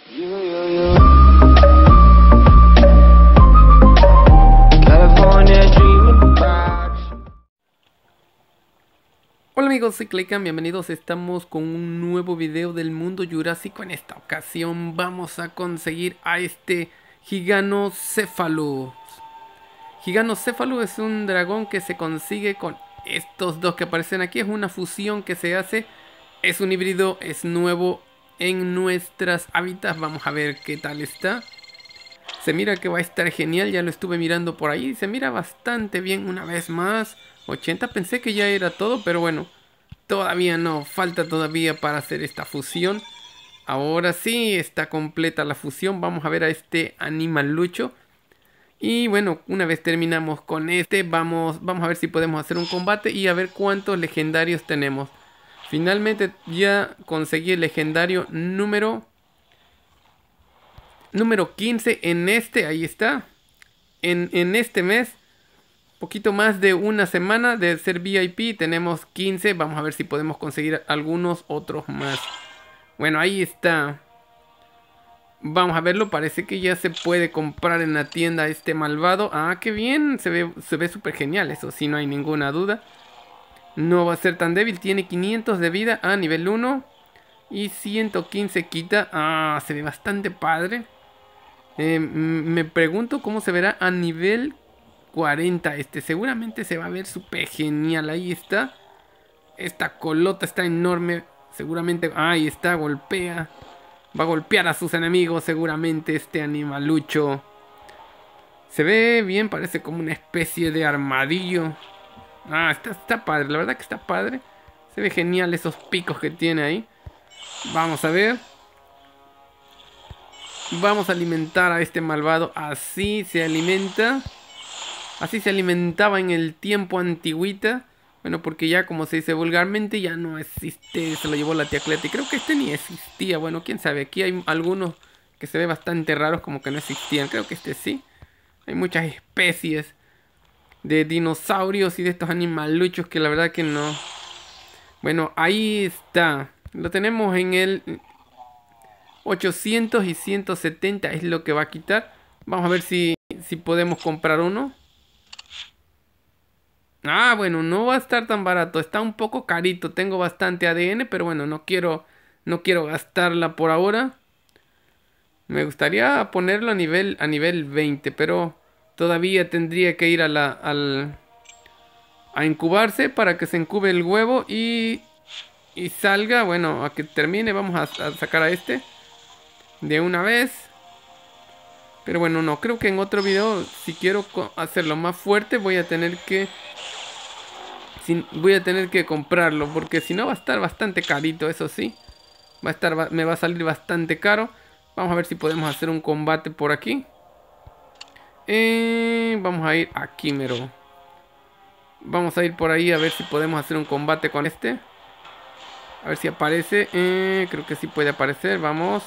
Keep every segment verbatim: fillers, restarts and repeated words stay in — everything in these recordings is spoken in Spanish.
Hola amigos, soy Claycan, bienvenidos, estamos con un nuevo video del mundo jurásico. En esta ocasión vamos a conseguir a este Giganocéfalo. Giganocéfalo es un dragón que se consigue con estos dos que aparecen aquí. Es una fusión que se hace, es un híbrido, es nuevo en nuestras hábitats. Vamos a ver qué tal está. Se mira que va a estar genial, ya lo estuve mirando por ahí. Se mira bastante bien una vez más. ochenta, pensé que ya era todo, pero bueno, todavía no, falta todavía para hacer esta fusión. Ahora sí está completa la fusión. Vamos a ver a este animalucho. Y bueno, una vez terminamos con este, vamos, vamos a ver si podemos hacer un combate y a ver cuántos legendarios tenemos. Finalmente ya conseguí el legendario número número quince en este, ahí está. En, en este mes, poquito más de una semana de ser V I P, tenemos quince. Vamos a ver si podemos conseguir algunos otros más. Bueno, ahí está. Vamos a verlo, parece que ya se puede comprar en la tienda este malvado. Ah, qué bien, se ve se ve súper genial, eso sí, no hay ninguna duda. No va a ser tan débil, tiene quinientos de vida a nivel uno. Y ciento quince quita. Ah, se ve bastante padre. Eh, me pregunto cómo se verá a nivel cuarenta este. Seguramente se va a ver súper genial, ahí está. Esta colota está enorme. Seguramente, ahí está, golpea. Va a golpear a sus enemigos seguramente este animalucho. Se ve bien, parece como una especie de armadillo. Ah, está, está padre, la verdad que está padre. Se ve genial esos picos que tiene ahí. Vamos a ver. Vamos a alimentar a este malvado. Así se alimenta. Así se alimentaba en el tiempo antiguita. Bueno, porque ya como se dice vulgarmente, ya no existe, se lo llevó la tía Cleta. Y creo que este ni existía, bueno, quién sabe. Aquí hay algunos que se ve bastante raros, como que no existían. Creo que este sí. Hay muchas especies de dinosaurios y de estos animaluchos que la verdad que no. Bueno, ahí está. Lo tenemos en el ochocientos y ciento setenta es lo que va a quitar. Vamos a ver si, si podemos comprar uno. Ah, bueno, no va a estar tan barato, está un poco carito, tengo bastante A D N, pero bueno, no quiero, no quiero gastarla por ahora. Me gustaría ponerlo a nivel, a nivel veinte, pero todavía tendría que ir a la, al, a incubarse para que se incube el huevo y, y salga, bueno, a que termine. Vamos a, a sacar a este de una vez. Pero bueno, no, creo que en otro video, si quiero hacerlo más fuerte, voy a tener que... Voy a tener que comprarlo, porque si no va a estar bastante carito, eso sí. Va a estar, me va a salir bastante caro. Vamos a ver si podemos hacer un combate por aquí. Eh, vamos a ir aquí, mero. Vamos a ir por ahí a ver si podemos hacer un combate con este. A ver si aparece. Eh, creo que sí puede aparecer, vamos.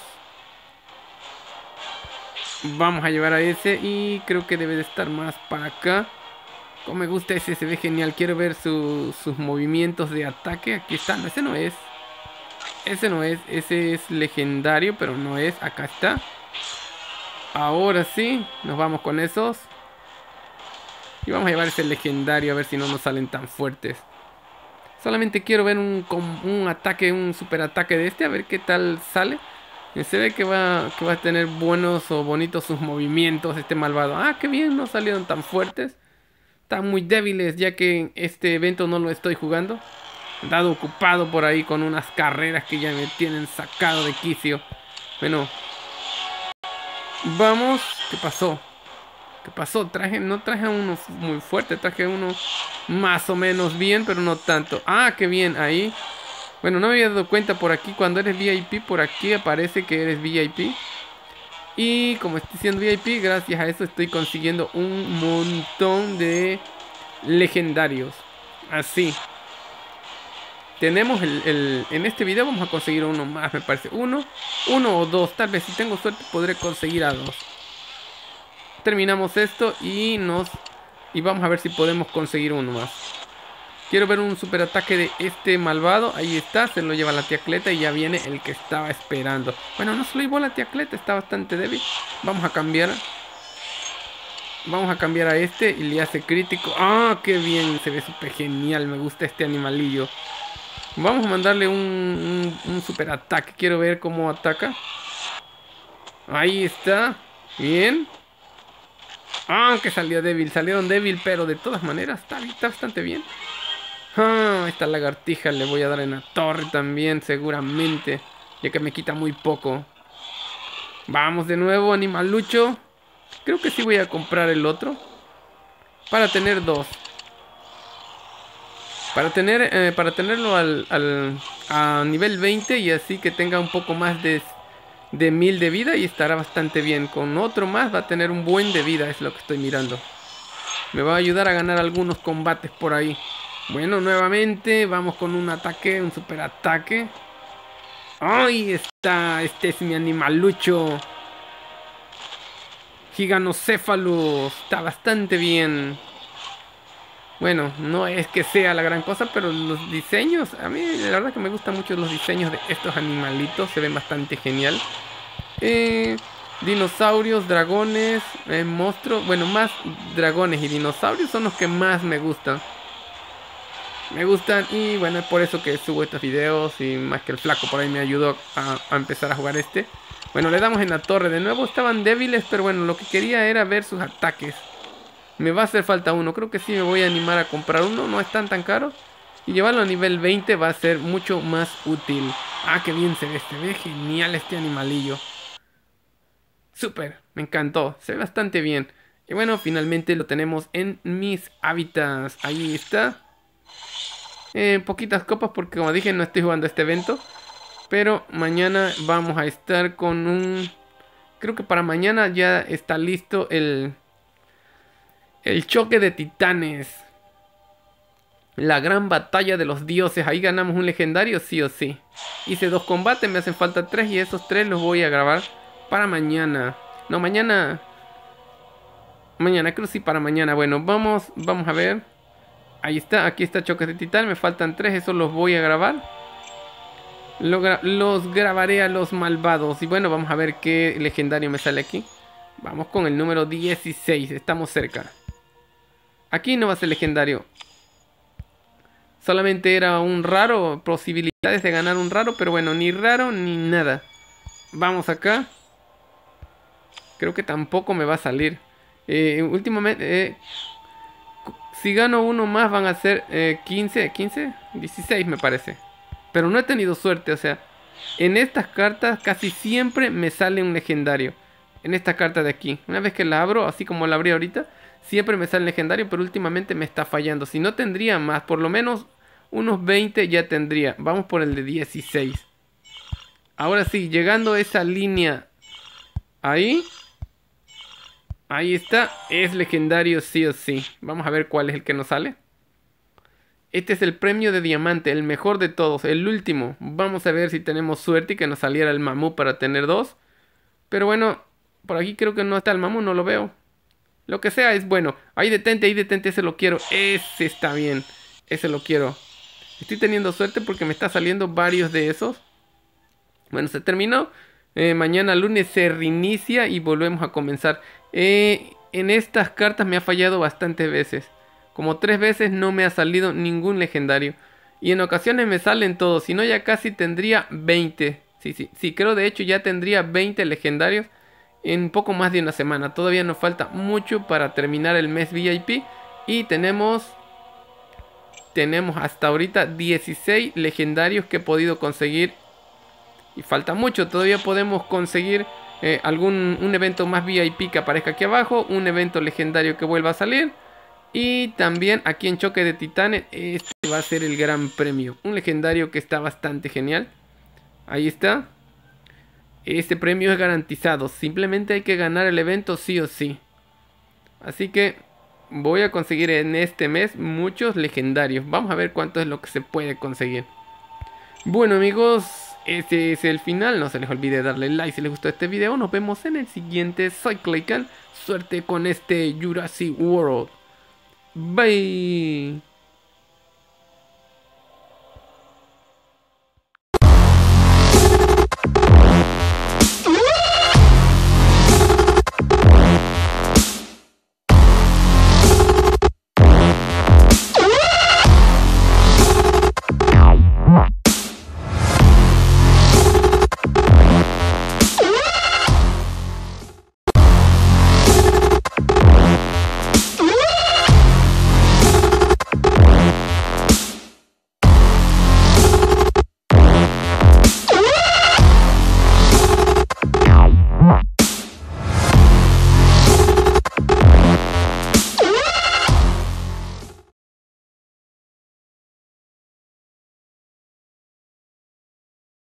Vamos a llevar a ese y creo que debe de estar más para acá. Como me gusta ese, se ve genial. Quiero ver su, sus movimientos de ataque. Aquí está, no, ese no es. Ese no es, ese es legendario, pero no es. Acá está. Ahora sí, nos vamos con esos. Y vamos a llevar ese legendario a ver si no nos salen tan fuertes. Solamente quiero ver un, un ataque, un super ataque de este, a ver qué tal sale. Se ve que va, que va a tener buenos o bonitos sus movimientos este malvado. Ah, qué bien, no salieron tan fuertes. Están muy débiles ya que este evento no lo estoy jugando. He estado ocupado por ahí con unas carreras que ya me tienen sacado de quicio. Bueno. Vamos. ¿Qué pasó? ¿Qué pasó? Traje, no traje a uno muy fuerte. Traje a uno más o menos bien, pero no tanto. Ah, qué bien, ahí. Bueno, no me había dado cuenta por aquí. Cuando eres V I P, por aquí aparece que eres V I P. Y como estoy siendo V I P, gracias a eso estoy consiguiendo un montón de legendarios. Así. Tenemos el, el... En este video vamos a conseguir uno más, me parece. Uno, uno o dos. Tal vez si tengo suerte podré conseguir a dos. Terminamos esto y nos... Y vamos a ver si podemos conseguir uno más. Quiero ver un super ataque de este malvado. Ahí está, se lo lleva la tía Cleta y ya viene el que estaba esperando. Bueno, no se lo llevó la tía Cleta, está bastante débil. Vamos a cambiar. Vamos a cambiar a este y le hace crítico. ¡Ah, qué bien! Se ve súper genial, me gusta este animalillo. Vamos a mandarle un, un, un super ataque. Quiero ver cómo ataca. Ahí está. Bien. Ah, que salió débil, salieron débil, pero de todas maneras está, está bastante bien. Ah, esta lagartija le voy a dar en la torre también, seguramente. Ya que me quita muy poco. Vamos de nuevo, animalucho. Creo que sí voy a comprar el otro. Para tener dos. Para tener eh, para tenerlo al, al, a nivel veinte y así que tenga un poco más de, de mil de vida y estará bastante bien. Con otro más va a tener un buen de vida, es lo que estoy mirando. Me va a ayudar a ganar algunos combates por ahí. Bueno, nuevamente vamos con un ataque, un super ataque. ¡Ahí está! Este es mi animalucho. Giganocéfalos. Está bastante bien. Bueno, no es que sea la gran cosa, pero los diseños, a mí la verdad que me gustan mucho los diseños de estos animalitos. Se ven bastante genial. Eh, dinosaurios, dragones, eh, monstruos. Bueno, más dragones y dinosaurios son los que más me gustan. Me gustan y bueno, es por eso que subo estos videos y más que el flaco por ahí me ayudó a, a empezar a jugar este. Bueno, le damos en la torre de nuevo, estaban débiles, pero bueno, lo que quería era ver sus ataques. Me va a hacer falta uno, creo que sí me voy a animar a comprar uno, no están tan caros. Y llevarlo a nivel veinte va a ser mucho más útil. Ah, qué bien se ve, se ve genial este animalillo. Súper, me encantó, se ve bastante bien. Y bueno, finalmente lo tenemos en mis hábitats, ahí está. Eh, poquitas copas porque como dije no estoy jugando este evento. Pero mañana vamos a estar con un... Creo que para mañana ya está listo el... El choque de titanes. La gran batalla de los dioses. Ahí ganamos un legendario sí o sí. Hice dos combates, me hacen falta tres y esos tres los voy a grabar para mañana. No, mañana... Mañana, creo sí para mañana. Bueno, vamos, vamos a ver. Ahí está, aquí está choques de titán, me faltan tres, esos los voy a grabar. Lo gra los grabaré a los malvados. Y bueno, vamos a ver qué legendario me sale aquí. Vamos con el número dieciséis, estamos cerca. Aquí no va a ser legendario. Solamente era un raro, posibilidades de ganar un raro, pero bueno, ni raro ni nada. Vamos acá. Creo que tampoco me va a salir. Eh, últimamente... Eh, Si gano uno más van a ser eh, quince, quince, dieciséis me parece. Pero no he tenido suerte, o sea, en estas cartas casi siempre me sale un legendario. En esta carta de aquí. Una vez que la abro, así como la abrí ahorita, siempre me sale legendario, pero últimamente me está fallando. Si no tendría más, por lo menos unos veinte ya tendría. Vamos por el de dieciséis. Ahora sí, llegando a esa línea ahí... Ahí está, es legendario sí o sí. Vamos a ver cuál es el que nos sale. Este es el premio de diamante, el mejor de todos, el último. Vamos a ver si tenemos suerte y que nos saliera el mamú para tener dos. Pero bueno, por aquí creo que no está el mamú, no lo veo. Lo que sea es bueno. Ahí detente, ahí detente, ese lo quiero. Ese está bien, ese lo quiero. Estoy teniendo suerte porque me está saliendo varios de esos. Bueno, se terminó. Eh, mañana lunes se reinicia y volvemos a comenzar. Eh, en estas cartas me ha fallado bastantes veces. Como tres veces no me ha salido ningún legendario. Y en ocasiones me salen todos. Si no, ya casi tendría veinte. Sí, sí, sí, creo de hecho ya tendría veinte legendarios en poco más de una semana. Todavía nos falta mucho para terminar el mes V I P. Y tenemos... Tenemos hasta ahorita dieciséis legendarios que he podido conseguir. Y falta mucho, todavía podemos conseguir eh, algún un evento más V I P que aparezca aquí abajo. Un evento legendario que vuelva a salir. Y también aquí en Choque de Titanes, este va a ser el gran premio. Un legendario que está bastante genial. Ahí está. Este premio es garantizado. Simplemente hay que ganar el evento sí o sí. Así que voy a conseguir en este mes muchos legendarios. Vamos a ver cuánto es lo que se puede conseguir. Bueno amigos, este es el final. No se les olvide darle like si les gustó este video. Nos vemos en el siguiente. Soy Claycan. Suerte con este Jurassic World. Bye.